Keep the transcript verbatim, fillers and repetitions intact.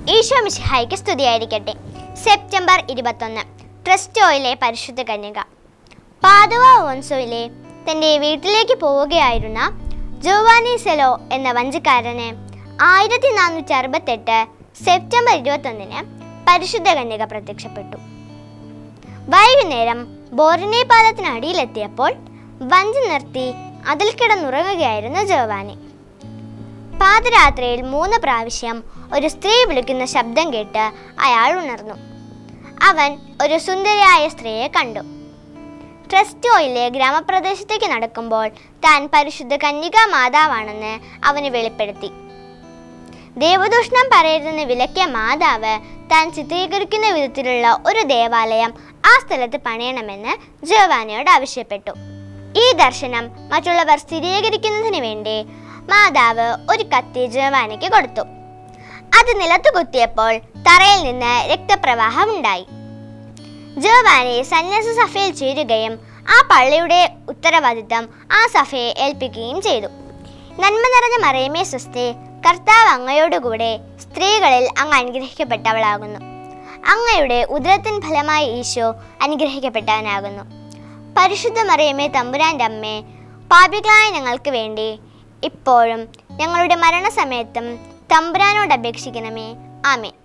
ഈശോ മിശിഹായ്ക്ക് സ്തുതിയായിരിക്കട്ടെ. സെപ്റ്റംബർ ഇരുപത്തൊന്ന്, ട്രസ്റ്റോയിലെ പരിശുദ്ധ കന്യക. പാദുവ ഓൻസോയിലെ തൻ്റെ വീട്ടിലേക്ക് പോവുകയായിരുന്ന ജോവാനി സെലോ എന്ന വഞ്ചിക്കാരന് ആയിരത്തി നാനൂറ്റി അറുപത്തെട്ട് സെപ്റ്റംബർ ഇരുപത്തൊന്നിന് പരിശുദ്ധ കന്യക പ്രത്യക്ഷപ്പെട്ടു. വൈകുന്നേരം ബോറിനെ പാലത്തിനടിയിലെത്തിയപ്പോൾ വഞ്ചി നിർത്തി അതിൽ കിടന്നുറങ്ങുകയായിരുന്നു ജോവാനി. പാതിരാത്രിയിൽ മൂന്ന് പ്രാവശ്യം ഒരു സ്ത്രീ വിളിക്കുന്ന ശബ്ദം കേട്ട് അയാൾ ഉണർന്നു. അവൻ ഒരു സുന്ദരിയായ സ്ത്രീയെ കണ്ടു. ട്രസ്റ്റോയിലെ ഗ്രാമപ്രദേശത്തേക്ക് നടക്കുമ്പോൾ താൻ പരിശുദ്ധ കന്യകാ മാതാവാണെന്ന് അവന് വെളിപ്പെടുത്തി. ദേവദൂഷണം പറയരുതെന്ന് വിലക്കിയ മാതാവ് താൻ ചിത്രീകരിക്കുന്ന വിധത്തിലുള്ള ഒരു ദേവാലയം ആ സ്ഥലത്ത് പണിയണമെന്ന് ജോവാനിയോട് ആവശ്യപ്പെട്ടു. ഈ ദർശനം മറ്റുള്ളവർ സ്ഥിരീകരിക്കുന്നതിന് വേണ്ടി മാതാവ് ഒരു കത്തി ജോവാനിക്ക് കൊടുത്തു. അത് നിലത്ത് കുത്തിയപ്പോൾ തറയിൽ നിന്ന് രക്തപ്രവാഹം ഉണ്ടായി. ജോവാനി സന്യാസ സഭയിൽ ചേരുകയും ആ പള്ളിയുടെ ഉത്തരവാദിത്തം ആ സഭയെ ഏൽപ്പിക്കുകയും ചെയ്തു. നന്മ നിറഞ്ഞ മറിയമേ സ്വസ്തി, കർത്താവ് അങ്ങയോടുകൂടെ സ്ത്രീകളിൽ അങ്ങ് അനുഗ്രഹിക്കപ്പെട്ടവളാകുന്നു. അങ്ങയുടെ ഉദരത്തിൻ ഫലമായി ഈശോ അനുഗ്രഹിക്കപ്പെട്ടവനാകുന്നു. പരിശുദ്ധ മറിയമേ തമ്പുരാൻ്റെ അമ്മേ, പാപികളായ ഞങ്ങൾക്ക് വേണ്ടി ഇപ്പോഴും ഞങ്ങളുടെ മരണസമയത്തും തമ്പുരാനോട് അപേക്ഷിക്കണമേ. ആമേൻ.